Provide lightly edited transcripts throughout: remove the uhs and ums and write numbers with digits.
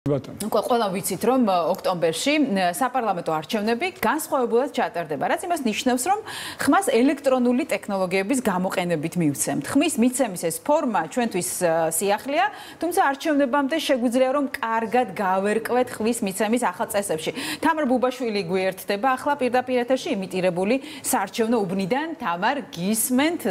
Ყველა ვიცით, რომ ოქტომბერში საპარლამენტო არჩევნები განსხვავებულად ჩატარდება, რაც იმას ნიშნავს, რომ ხმას ელექტრონული ტექნოლოგიების გამოყენებით მივცემთ. ხმის მიცემის ეს ფორმა ჩვენთვის სიახლეა, თუმცა არჩევნებამდე შეგვიძლია რომ კარგად გავერკვეთ ხმის მიცემის ახალ წესებში. თამარ ბუბაშვილი გვერდდება ახლა პირდაპირ ეთერში იმიტირებული საარჩევნო უბნიდან. თამარ, გისმენთ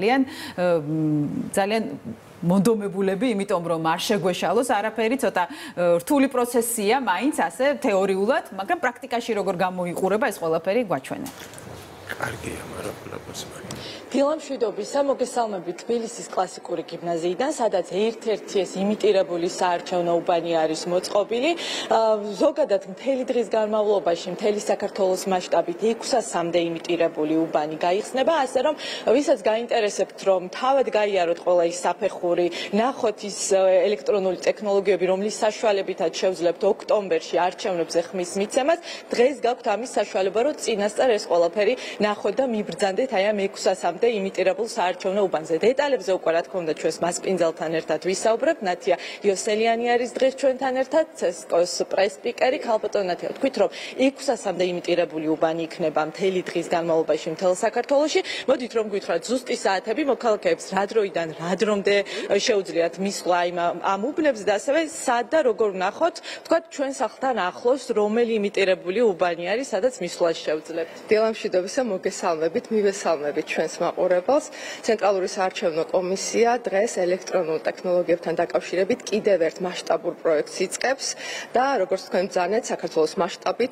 ძალიან მონდომებულები, იმიტომ რომ არ შეგვეშალოს არაფერი, ცოტა რთული პროცესია, მაინც ასე თეორიულად, მაგრამ პრაქტიკაში როგორ გამოიყურება ეს ყველაფერი გვაჩვენე. კარგია, მაგრამ ყველაფერს დილამშვიდობისა, მოგესალმებით თბილისის კლასიკური გიმნაზიიდან, სადაც ერთ-ერთი ეს იმიტირებული საარჩევნო უბანი არის მოწყობილი. ზოგადად მთელი დღის განმავლობაში მთელი საქართველოს მასშტაბით 600-მდე იმიტირებული უბანი გაიხსნება, ასე რომ ვისაც გაინტერესებთ, რომ თავად გაიაროთ ყველა ის საფეხური, ნახოთ ის ელექტრონული ტექნოლოგიები, რომლის საშუალებითაც შევძლებთ ოქტომბერში არჩევნებზე ხმის მიცემას, დღეს გაქვთ ამის საშუალება, რომ წინასწარ ეს ყველაფერი ნახოთ და მიბრძანდეთ აი ამ 600-მდე იმიტირებულ საარჩევნო უბანზე. დეტალებზე უკვე რა თქმა უნდა ჩვენს მასპინძელთან ერთად ვისაუბრებთ. ნათია იოსელიანი არის დღეს ჩვენთან ერთად, CSKO-ს პრეს-სპიკერი. ქალბატონ ნათია, თქვით რომ 600-მდე იმიტირებული უბანი იქნება მთელი დღის განმავლობაში მთელ საქართველოში. მოდით რომ გითხრათ ზუსტი საათები, მოქალაქეებს რა დროიდან რა დრომდე შეუძლიათ მისვლა ამ უბნებს და ასევე სად და როგორ ვნახოთ, თქვათ ჩვენ სახლთან ახლოს რომელი იმიტირებული უბანი არის, სადაც მისვლას შევძლებთ. დილამშვიდობისა, მოგესალმებით, მივესალმებით ჩვენს მაყურებელს. ცენტრალური საარჩევნო კომისია დღეს ელექტრონულ ტექნოლოგიებთან დაკავშირებით კიდევ ერთ მასშტაბურ პროექტს იწყებს და როგორც თქვენ ბრძანეთ, საქართველოს მასშტაბით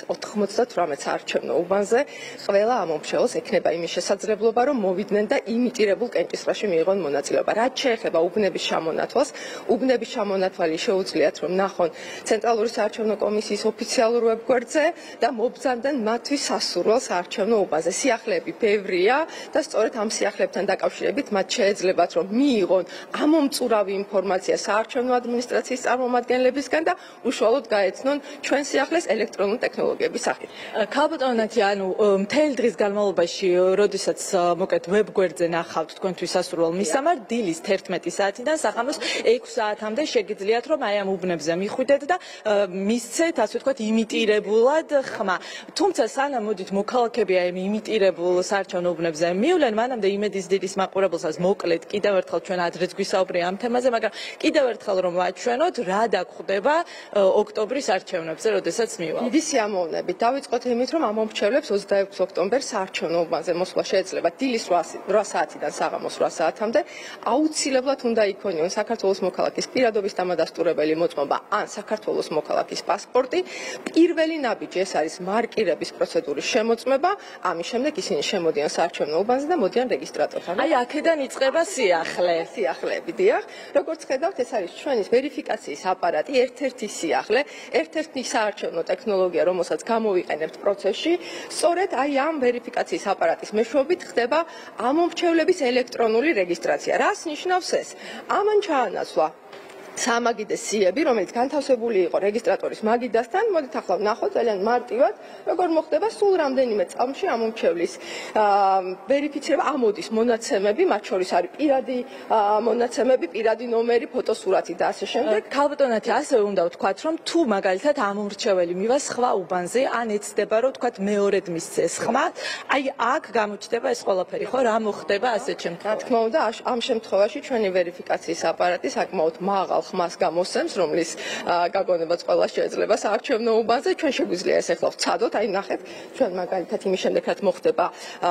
598 საარჩევნო უბანზე ყველა ამომრჩეველს ექნება იმის შესაძლებლობა, რომ მოვიდნენ და იმიტირებულ კენჭისყრაში მიიღონ მონაწილეობა. რაც შეეხება უბნების ჩამონათვალს, უბნების ჩამონათვალი შეუძლიათ რომ ნახონ ცენტრალური საარჩევნო კომისიის ოფიციალურ ვებგვერდზე და მობრძანდნენ მათთვის სასურველ საარჩევნო უბანზე. სიახლეები ბევრია და სწორედ ამ სიახლეებთან დაკავშირებით მათ შეეძლებათ რომ მიიღონ ამომწურავი ინფორმაცია საარჩევნო ადმინისტრაციის წარმომადგენლებისგან და უშუალოდ გაეცნონ ჩვენ სიახლეს ელექტრონულ ტექნოლოგიების სახით. ქალბატონ ნათია, მთელი დღის განმავლობაში, როდესაც მოკეთ ვებგვერდზე ნახავთ თქვენთვის სასურველ მისამარ, დილის 11 საათიდან საღამოს 6 საათამდე შეგიძლიათ რომ აი ამ უბნებზე მიხვიდეთ და მისცეთ, ასე ვთქვათ, იმიტირებულად ხმა. თუმცა სანამ მოდით მოქალაქეები აი ამ იმიტირებულ საარჩევნო უბნებზე მივლენ, მანამდე იმედის დილის მაყურებელსაც მოკლედ კიდევ ერთხელ ჩვენ ადრეც გვისაუბრე ამ თემაზე, მაგრამ კიდევ ერთხელ რომ ვაჩვენოთ, რა დაგვხდება ოქტომბრის არჩევნებზე, როდესაც მივალთ. დიდი სიამოვნებით დავიწყოთ იმით, რომ ამომრჩევლებს 26 ოქტომბერს საარჩევნო უბანზე მოსვლა შეეძლება დილის 8 საათიდან საღამოს 8 საათამდე. აუცილებლად უნდა იქონიონ საქართველოს მოქალაქის პირადობის დამადასტურებელი მოწმობა ან საქართველოს მოქალაქის პასპორტი. პირველი ნაბიჯი ეს არის მარკირების პროცედურის შემოწმება, ამის შემდეგ ისინი შემოდიან საარჩევნო უბანზე და მოდიან რეგისტრატორთან. აი აქედან იწყება სიახლე. სიახლეები, დიახ. როგორც ხედავთ, ეს არის ჩვენი ვერიფიკაციის აპარატი, ერთ-ერთი სიახლე, ერთ-ერთი საარჩევნო ტექნოლოგია, რომელსაც გამოვიყენებთ პროცესში. სწორედ აი ამ ვერიფიკაციის აპარატის მეშვეობით ხდება ამომრჩევლების ელექტრონული რეგისტრაცია. რას ნიშნავს ეს? ამან ჩაანაცვლა სამაგიდეს სიები, რომელიც განთავსებული იყო რეგისტრატორის მაგიდასთან. მოდით ახლა ვნახოთ ძალიან მარტივად, როგორ მოხდება სულ რამდენიმე წამში ამომრჩევლის ვერიფიცირება, ამოდის მონაცემები, მათ შორის არის პირადი მონაცემები, პირადი ნომერი, ფოტოსურათი და ასე შემდეგ. ქალბატონ ნათია, ასე უნდა ვთქვათ, რომ თუ მაგალითად ამომრჩეველი მივა სხვა უბანზე, ან ეცდება რომ ვთქვათ მეორედ მისცეს ხმა, აი აქ გამოჩნდება ეს ყველაფერი, ხო? რა მოხდება ასეთ შემთხვევაში? რა თქმა უნდა, ამ შემთხვევაში ჩვენი ვერიფიკაციის აპარატი საკმაოდ მაღალ ხმას გამოსცემს, რომლის გაგონებაც ყველა შეიძლება საარჩევნო უბანზე. ჩვენ შეგვიძლია ეს ახლა ვცადოთ, აი ნახეთ, ჩვენ მაგალითად იმის შემდეგ რაც მოხდება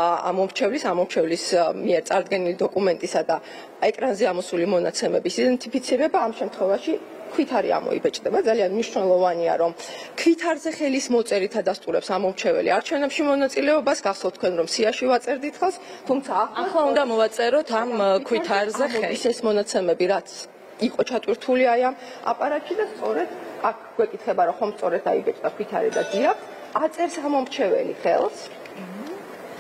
ამომრჩევლის მიერ წარდგენილი დოკუმენტისა და ეკრანზე ამოსული მონაცემების იდენტიფიცირება ამ შემთხვევაში ქვითარი ამოიბეჭდება. ძალიან მნიშვნელოვანია, რომ ქვითარზე ხელის მოწერით ადასტურებს ამომრჩეველი არჩევნებში მონაწილეობას. გახსოვთ თქვენ, რომ სიაში ვაწერდით ხელს, თუმცა ახლა უნდა მოვაწეროთ ამ ქვითარზე ხელს. ეს მონაცემები რაც იყო ჩატვირთული აი ამ აპარატში და სწორედ აქ გვეკითხება, რომ ხომ სწორედ აიბეჭდა ქვითარი და დიახ, აწერს ამომრჩეველი ხელს.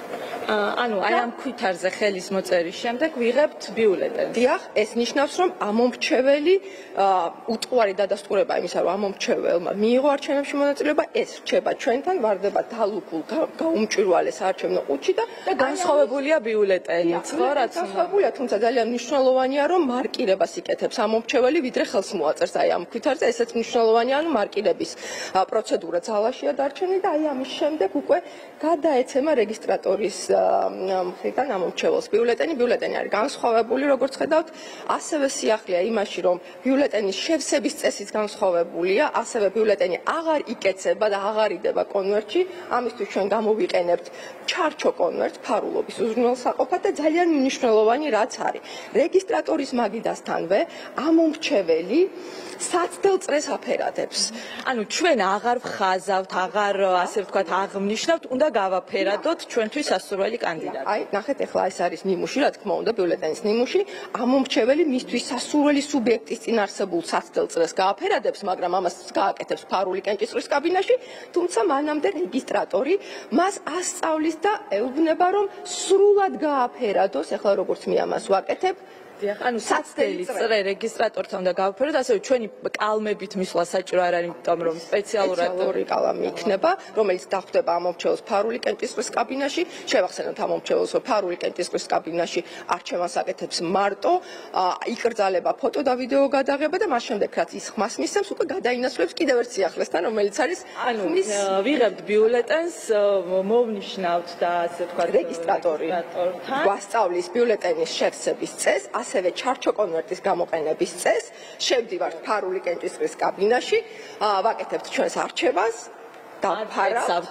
ანუ აი ამ ქვითარზე ხელის მოწერის შემდეგ ვიღებთ ბიულეტენს. დიახ, ეს ნიშნავს, რომ ამომრჩეველი უტყუარი დადასტურება იმისა, რომ ამომრჩეველმა მიიღო არჩევნებში მონაწილეობა, ეს რჩება ჩვენთან, ვარდება დალუქულ გაუმჭვირვალე საარჩევნო ყუთში და განსხვავებულია ბიულეტენიც, ხო, რაც განსხვავებულია, თუმცა ძალიან მნიშვნელოვანია, რომ მარკირებას იკეთებს ამომრჩეველი, ვიდრე ხელს მოაწერს აი ამ ქვითარზე, ესეც მნიშვნელოვანია, ანუ მარკირების პროცედურა ძალაშია დარჩენილი და აი ამის შემდეგ უკვე გადაეცემა რეგისტრატორის მხრიდან ამომრჩეველს ბიულეტენი არის განსხვავებული, როგორც ხედავთ, ასევე სიახლეა იმაში, რომ ბიულეტენის შევსების წესიც განსხვავებულია, ასევე ბიულეტენი აღარ იკეცება და აღარ იდება კონვერტში, ამისთვის ჩვენ გამოვიყენებთ ჩარჩო კონვერტს ფარულობის უზრუნველსაყოფად და ძალიან მნიშვნელოვანი რაც არის. რეგისტრატორის მაგიდასთანვე ამომრჩეველი საცდელ წრეს აფერადებს. ანუ ჩვენ აღარ ვხაზავთ, აღარ ასე ვთქვათ, აღნიშნავთ, უნდა გავაფერადოთ ჩვენთვის სასურველი კანდიდატი. აი, ნახეთ, ახლა ეს არის ნიმუში, რა თქმა უნდა, ბიულეტენის ნიმუში. ამომრჩეველი მისთვის სასურველი სუბიექტის წინ არსებულ საცდელ წრეს გააფერადებს, მაგრამ ამას გააკეთებს ფარული კენჭისყრის კაბინაში, თუმცა მანამდე რეგისტრატორი მას ასწავლის და ეუბნება, რომ სრულად გააფერადოს, ახლა როგორც მე ამას ვაკეთებ, დიახ, ანუ საცდელი წრე რეგისტრატორთან უნდა გავაფეროთ, ასევე ჩვენი კალმებით მისვლა საჭირო არ არის, იმიტომ რომ სპეციალური კალამი იქნება, რომელიც დახვდება ამომრჩეველს ფარული კენჭისყრის კაბინაში. შევახსენოთ ამომრჩეველს, რომ ფარული კენჭისყრის კაბინაში არჩევანს აკეთებს მარტო, იკრძალება ფოტო და ვიდეო გადაღება და მას შემდეგ რაც ის ხმას მისცემს, უკვე გადაინაცვლებს კიდევ ერთ სიახლესთან, რომელიც არის ხმის ვიღებთ ბიულეტენს, მოვნიშნავთ და ასე ვთქვათ რეგისტრატორთან გვასწავლის ბიულეტენის შევსების წესს, ასევე ჩარჩო კონვერტის გამოყენების წესს, შევდივართ ფარული კენჭისყრის კაბინაში, ვაკეთებთ ჩვენს არჩევანს, დავფარავთ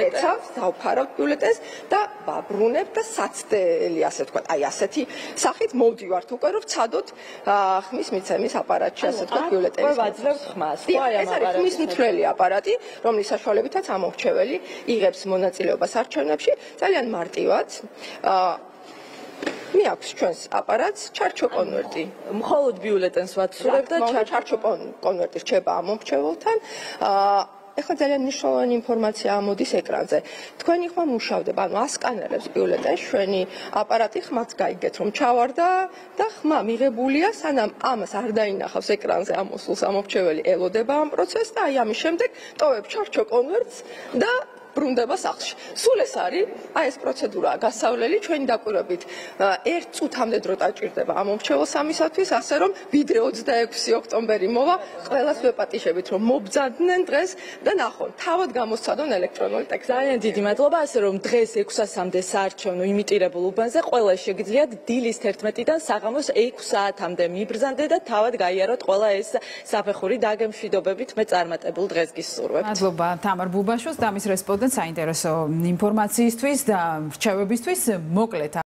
ბიულეტენს და ვაბრუნებთ და საცდელი, ასე ვთქვათ, აი ასეთი სახით მოვდივართ უკვე, რომ ვცადოთ ხმის მიცემის აპარატში, ასე ვთქვათ, ბიულეტენის. ვაძლევთ ხმას. ეს არის ხმის მიცვლელი აპარატი, რომლის საშუალებითაც ამომრჩეველი იღებს მონაწილეობას არჩევნებში, ძალიან მარტივად. მე აქვს ჩვენს აპარატს ჩარჩო კონვერტი. მხოლოდ ბიულეტენს ვაცურებ და ჩარჩო კონვერტი რჩება ამომრჩეველთან. ეხლა ძალიან მნიშვნელოვანი ინფორმაცია ამოდის ეკრანზე. თქვენი ხმა მუშავდება, ანუ ასკანერებს ბიულეტენს, ჩვენი აპარატი ხმაც გაიგეთ, რომ ჩავარდა და ხმა მიღებულია, სანამ ამას არ დაინახავს ეკრანზე ამოსულს ამომრჩეველი ელოდება ამ პროცესს და აი ამის შემდეგ ტოვებ ჩარჩო კონვერტს და ბრუნდება სახლში. სულ ეს არის, აი ეს პროცედურაა გასავლელი, ჩვენი დაკვირვებით 1 წუთამდე დრო დაჭირდება ამომრჩეველს ამისათვის, ასე რომ ვიდრე 26 ოქტომბერი მოვა, ყველას ვეპატიშებით, რომ მობძანდნენ დღეს და ნახონ, თავად გამოსცადონ ელექტრონული ტექსტი. ძალიან დიდი მადლობა, ასე რომ დღეს 600-მდე საარჩევნო იმიტირებულ უბანზე ყველა შეგიძლიათ დილის 11-დან საღამოს 6 საათამდე მიბრძანდეთ და თავად გაიაროთ ყველა ეს საფეხური დაგემშვიდობებით მე წარმატებულ დღეს გისურვებთ. მადლობა თამარ ბუბაშვილს და მის რესპონდენტს საინტერესო ინფორმაციისთვის და რჩევებისთვის. მოკლედ